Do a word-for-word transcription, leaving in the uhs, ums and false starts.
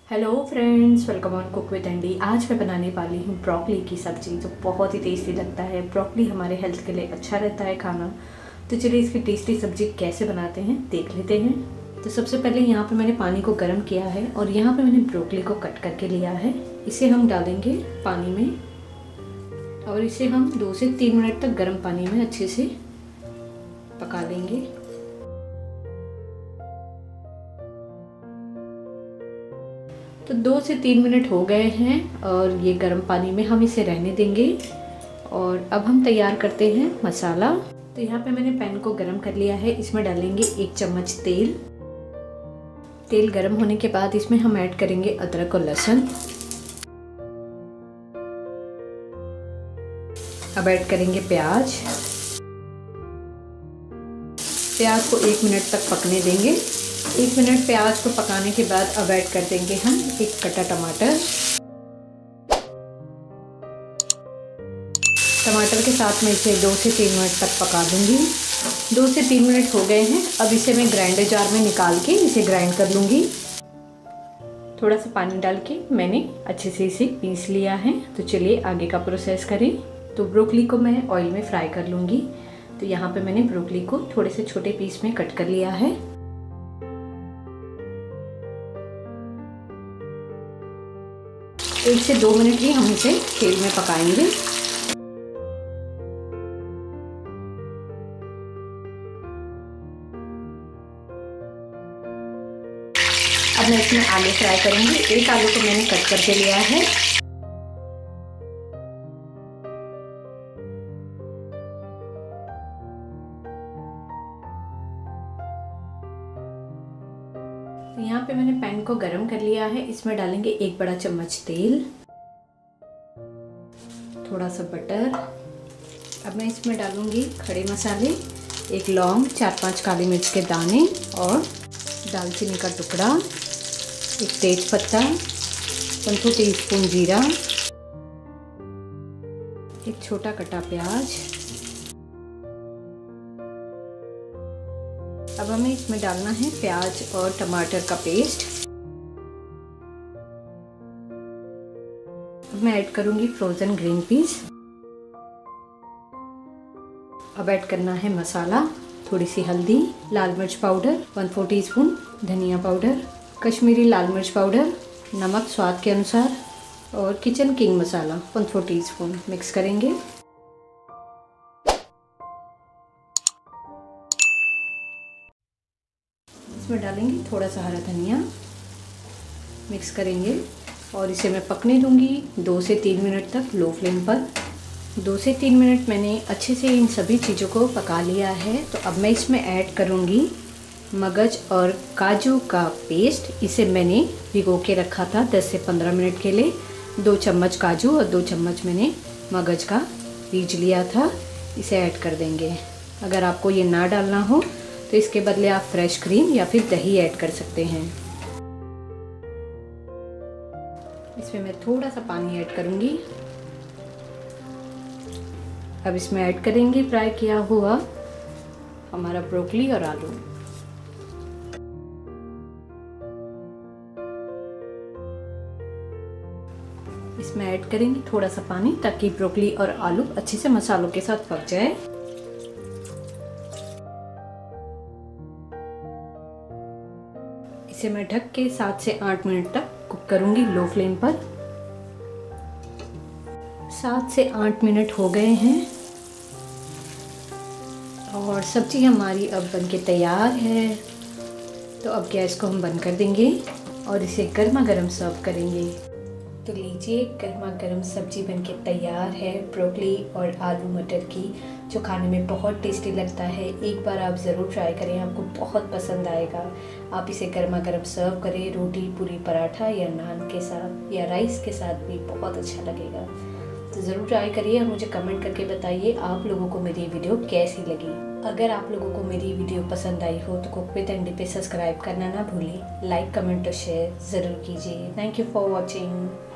Hello friends, welcome on cook with Andy. आज मैं बनाने वाली हूँ ब्रोकली की सब्ज़ी, जो बहुत ही टेस्टी लगता है। ब्रोकली हमारे हेल्थ के लिए अच्छा रहता है खाना। तो चलिए इसकी टेस्टी सब्ज़ी कैसे बनाते हैं देख लेते हैं। तो सबसे पहले यहाँ पे मैंने पानी को गर्म किया है और यहाँ पे मैंने ब्रोकली को कट करके लिया है। इसे हम डालेंगे पानी में और इसे हम दो से तीन मिनट तक गर्म पानी में अच्छे से पका लेंगे। तो दो से तीन मिनट हो गए हैं और ये गर्म पानी में हम इसे रहने देंगे। और अब हम तैयार करते हैं मसाला। तो यहाँ पे मैंने पैन को गर्म कर लिया है। इसमें डालेंगे एक चम्मच तेल। तेल गर्म होने के बाद इसमें हम ऐड करेंगे अदरक और लहसुन। अब ऐड करेंगे प्याज। प्याज को एक मिनट तक पकने देंगे। एक मिनट प्याज को पकाने के बाद अब ऐड कर देंगे हम एक कटा टमाटर। टमाटर के साथ में इसे दो से तीन मिनट तक पका दूंगी। दो से तीन मिनट हो गए हैं। अब इसे मैं ग्राइंडर जार में निकाल के इसे ग्राइंड कर लूँगी। थोड़ा सा पानी डाल के मैंने अच्छे से इसे पीस लिया है। तो चलिए आगे का प्रोसेस करें। तो ब्रोकली को मैं ऑयल में फ्राई कर लूँगी। तो यहाँ पे मैंने ब्रोकली को थोड़े से छोटे पीस में कट कर लिया है। एक से दो मिनट ही हम इसे तेल में पकाएंगे। अब मैं इसमें आलू फ्राई करूंगी। एक आलू को मैंने कट करके लिया है। तो यहाँ पे मैंने पैन को गरम कर लिया है। इसमें डालेंगे एक बड़ा चम्मच तेल, थोड़ा सा बटर। अब मैं इसमें डालूंगी खड़े मसाले, एक लौंग, चार पांच काली मिर्च के दाने और दालचीनी का टुकड़ा, एक तेज पत्ता, वन फोर टी स्पून जीरा, एक छोटा कटा प्याज। अब हमें इसमें डालना है प्याज और टमाटर का पेस्ट। अब मैं ऐड करूंगी फ्रोज़न ग्रीन पीस। अब ऐड करना है मसाला, थोड़ी सी हल्दी, लाल मिर्च powder one four teaspoon, धनिया पाउडर, कश्मीरी लाल मिर्च पाउडर, नमक स्वाद के अनुसार और किचन किंग मसाला one four teaspoon. Mix करेंगे। इसमें डालेंगे थोड़ा सा हरा धनिया। मिक्स करेंगे और इसे मैं पकने दूंगी दो से तीन मिनट तक लो फ्लेम पर। दो से तीन मिनट मैंने अच्छे से इन सभी चीज़ों को पका लिया है। तो अब मैं इसमें ऐड करूंगी मगज और काजू का पेस्ट। इसे मैंने भिगो के रखा था दस से पंद्रह मिनट के लिए। दो चम्मच काजू और दो चम्मच मैंने मगज का बीज लिया था। इसे ऐड कर देंगे। अगर आपको ये ना डालना हो तो इसके बदले आप फ्रेश क्रीम या फिर दही ऐड कर सकते हैं। इसमें मैं थोड़ा सा पानी ऐड करूंगी। अब इसमें ऐड करेंगे फ्राई किया हुआ हमारा ब्रोकली और आलू। इसमें ऐड करेंगे थोड़ा सा पानी ताकि ब्रोकली और आलू अच्छे से मसालों के साथ पक जाए। इसे मैं ढक के सात से आठ मिनट तक कुक करूंगी लो फ्लेम पर। सात से आठ मिनट हो गए हैं और सब्जी हमारी अब बनके तैयार है। तो अब गैस को हम बंद कर देंगे और इसे गर्मा गर्म सर्व करेंगे। तो लीजिए, गर्मा गर्म सब्जी बनके तैयार है ब्रोकली और आलू मटर की, जो खाने में बहुत टेस्टी लगता है। एक बार आप ज़रूर ट्राई करें, आपको बहुत पसंद आएगा। आप इसे गर्मा गर्म सर्व करें रोटी, पूरी, पराठा या नान के साथ या राइस के साथ भी बहुत अच्छा लगेगा। तो ज़रूर ट्राई करिए और मुझे कमेंट करके बताइए आप लोगों को मेरी वीडियो कैसी लगी। अगर आप लोगों को मेरी वीडियो पसंद आई हो तो कुक विद एंडी पे सब्सक्राइब करना ना भूलें। लाइक, कमेंट और शेयर ज़रूर कीजिए। Thank you for watching.